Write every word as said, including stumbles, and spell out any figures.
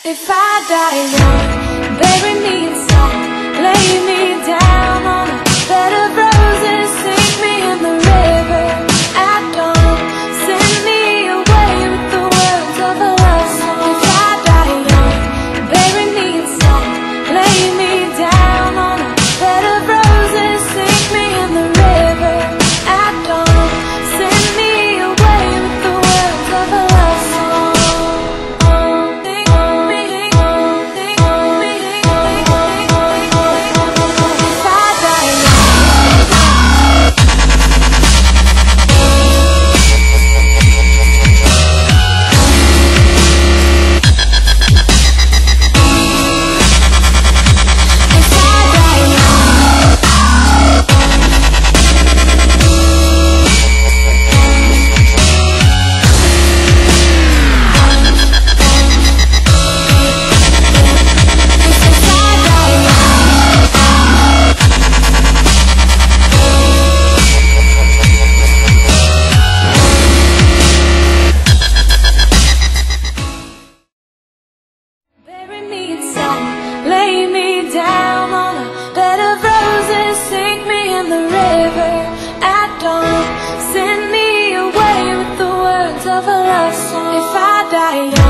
If I die young, bury me in song, lay me down on a bed of roses, sink me in the river at dawn, send me away with the words of a love song. If I die young, bury me in song, lay me down on a bed of roses, sink me in the river at dawn, send me away with the words of a love song. Lay me down on a bed of roses, sink me in the river at dawn, send me away with the words of a love song. If I die young,